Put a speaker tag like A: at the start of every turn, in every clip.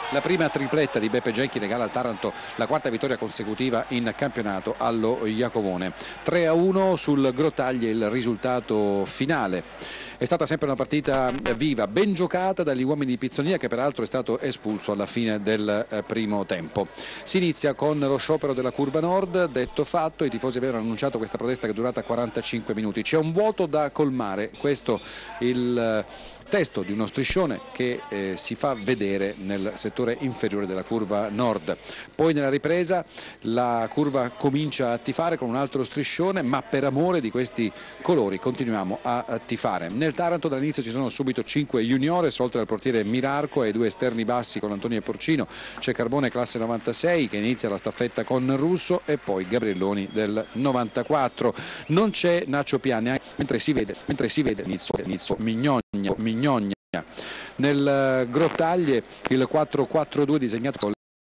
A: La prima tripletta di Beppe Genchi regala al Taranto la quarta vittoria consecutiva in campionato allo Iacovone. 3-1 sul Grottaglie il risultato finale. È stata sempre una partita viva, ben giocata dagli uomini di Pizzonia, che peraltro è stato espulso alla fine del primo tempo. Si inizia con lo sciopero della curva nord. Detto fatto, i tifosi avevano annunciato questa protesta che è durata 45 minuti. C'è un vuoto da colmare, questo il testo di uno striscione che si fa vedere nel settore inferiore della curva nord. Poi nella ripresa la curva comincia a tifare con un altro striscione, ma per amore di questi colori continuiamo a tifare. Nel Taranto dall'inizio ci sono subito 5 juniores, oltre al portiere Mirarco e 2 esterni bassi con Antonio e Porcino. C'è Carbone classe 96 che inizia la staffetta con Russo e poi Gabrielloni del 94. Non c'è Nacio Piani, mentre si vede inizio Mignogna. Nel Grottaglie il 4-4-2 disegnato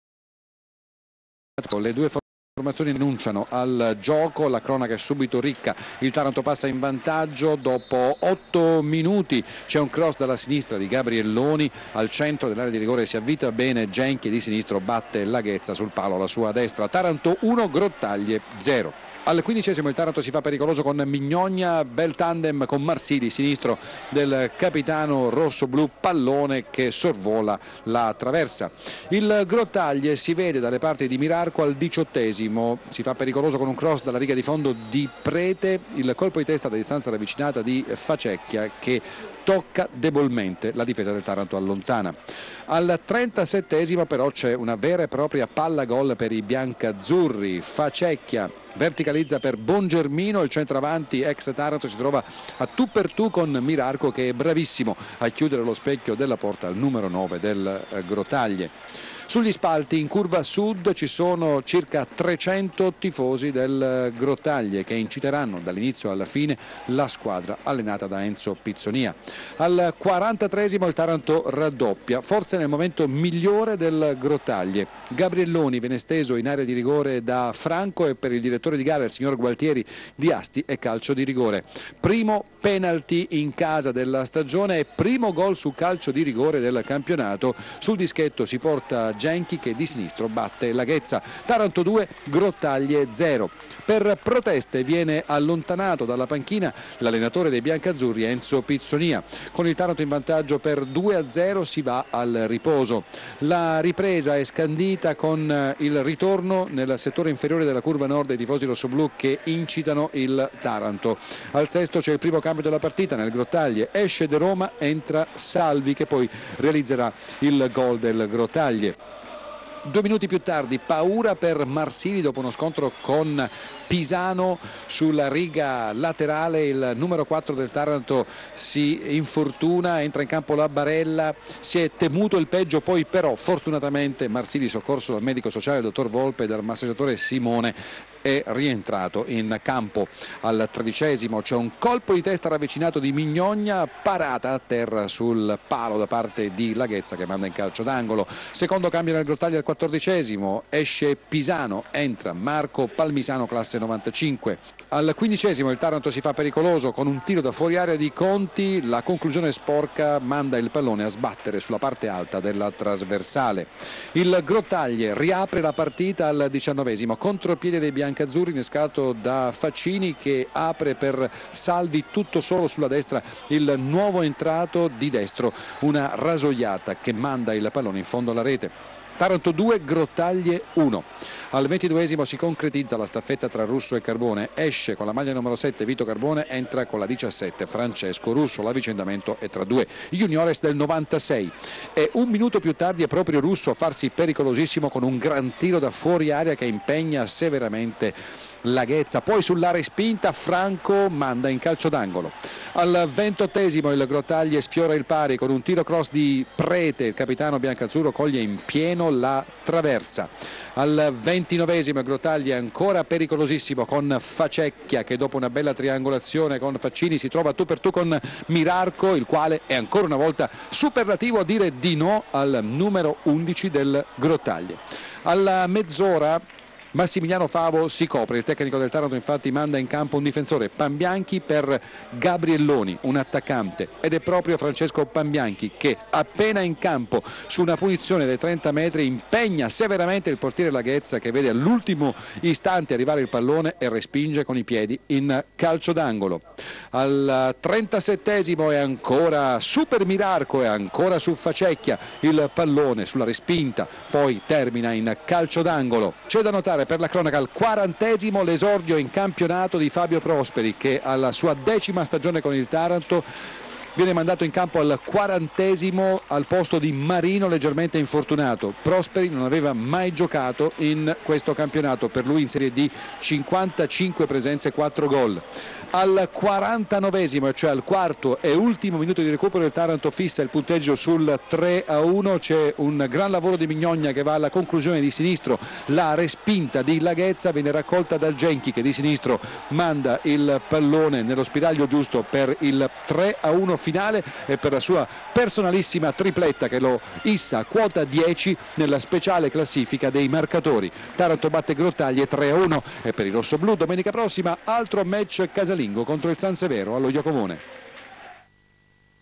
A: con le due formazioni annunciano al gioco, la cronaca è subito ricca, il Taranto passa in vantaggio dopo 8 minuti, c'è un cross dalla sinistra di Gabrielloni, al centro dell'area di rigore si avvita bene Genchi, di sinistro batte Laghezza sul palo alla sua destra. Taranto 1, Grottaglie 0. Al 15esimo il Taranto si fa pericoloso con Mignogna, bel tandem con Marsili, sinistro del capitano rosso-blu, pallone che sorvola la traversa. Il Grottaglie si vede dalle parti di Mirarco al 18esimo, si fa pericoloso con un cross dalla riga di fondo di Prete, il colpo di testa da distanza ravvicinata di Facecchia che tocca debolmente, la difesa del Taranto allontana. Al 37esimo però c'è una vera e propria palla gol per i biancazzurri. Facecchia verticalizza per Bongermino, il centravanti ex Taranto si trova a tu per tu con Mirarco che è bravissimo a chiudere lo specchio della porta al numero 9 del Grottaglie. Sugli spalti in curva sud ci sono circa 300 tifosi del Grottaglie che inciteranno dall'inizio alla fine la squadra allenata da Enzo Pizzonia. Al 43esimo il Taranto raddoppia, forse nel momento migliore del Grottaglie. Gabrielloni viene steso in area di rigore da Franco e per il direttore di gara, il signor Gualtieri, di Asti è calcio di rigore. Primo penalty in casa della stagione e primo gol su calcio di rigore del campionato. Sul dischetto si porta Genchi che di sinistro batte Laghezza. Taranto 2, Grottaglie 0. Per proteste viene allontanato dalla panchina l'allenatore dei biancazzurri Enzo Pizzonia. Con il Taranto in vantaggio per 2-0 si va al riposo. La ripresa è scandita con il ritorno nel settore inferiore della curva nord dei tifosi rossoblù che incitano il Taranto. Al sesto c'è il primo cambio della partita nel Grottaglie, esce De Roma, entra Salvi che poi realizzerà il gol del Grottaglie. 2 minuti più tardi paura per Marsili dopo uno scontro con Pisano sulla riga laterale, il numero 4 del Taranto si infortuna, entra in campo la Barella, si è temuto il peggio, poi però fortunatamente Marsili, soccorso dal medico sociale dottor Volpe e dal massaggiatore Simone, è rientrato in campo. Al 13esimo c'è un colpo di testa ravvicinato di Mignogna, parata a terra sul palo da parte di Laghezza che manda in calcio d'angolo. Secondo cambio nel Grottaglie al 14esimo, esce Pisano, entra Marco Palmisano classe 95. Al 15esimo il Taranto si fa pericoloso con un tiro da fuori area di Conti, la conclusione sporca manda il pallone a sbattere sulla parte alta della trasversale. Il Grottaglie riapre la partita al 19esimo, contropiede dei biancazzurri innescato da Faccini che apre per Salvi tutto solo sulla destra, il nuovo entrato di destro, una rasoiata che manda il pallone in fondo alla rete. Taranto 2, Grottaglie 1. Al 22esimo si concretizza la staffetta tra Russo e Carbone, esce con la maglia numero 7 Vito Carbone, entra con la 17 Francesco Russo, l'avvicendamento è tra 2 juniores del 96 e un minuto più tardi è proprio Russo a farsi pericolosissimo con un gran tiro da fuori area che impegna severamente Laghezza, poi sulla respinta Franco manda in calcio d'angolo. Al 28esimo il Grottaglie sfiora il pari con un tiro cross di Prete, il capitano biancazzurro coglie in pieno la traversa. Al 29esimo il Grottaglie è ancora pericolosissimo con Facecchia che dopo una bella triangolazione con Faccini si trova tu per tu con Mirarco, il quale è ancora una volta superlativo a dire di no al numero 11 del Grottaglie. Alla mezz'ora Massimiliano Favo si copre, il tecnico del Taranto infatti manda in campo un difensore, Pambianchi per Gabrielloni, un attaccante, ed è proprio Francesco Pambianchi che appena in campo su una punizione dai 30 metri impegna severamente il portiere Laghezza, che vede all'ultimo istante arrivare il pallone e respinge con i piedi in calcio d'angolo. Al 37esimo è ancora Super Mirarco, è ancora su Facecchia il pallone sulla respinta, poi termina in calcio d'angolo. C'è da notare per la cronaca al 40esimo l'esordio in campionato di Fabio Prosperi, che alla sua 10ª stagione con il Taranto viene mandato in campo al 40esimo al posto di Marino, leggermente infortunato. Prosperi non aveva mai giocato in questo campionato, per lui in Serie D 55 presenze, 4 gol. Al 49esimo, cioè al quarto e ultimo minuto di recupero, il Taranto fissa il punteggio sul 3-1, c'è un gran lavoro di Mignonia che va alla conclusione di sinistro, la respinta di Laghezza viene raccolta dal Genchi, che di sinistro manda il pallone nello spiraglio giusto per il 3-1 finale e per la sua personalissima tripletta che lo issa a quota 10 nella speciale classifica dei marcatori. Taranto batte Grottaglie 3-1 e per i rossoblù domenica prossima altro match casalingo contro il San Severo allo Iacomone.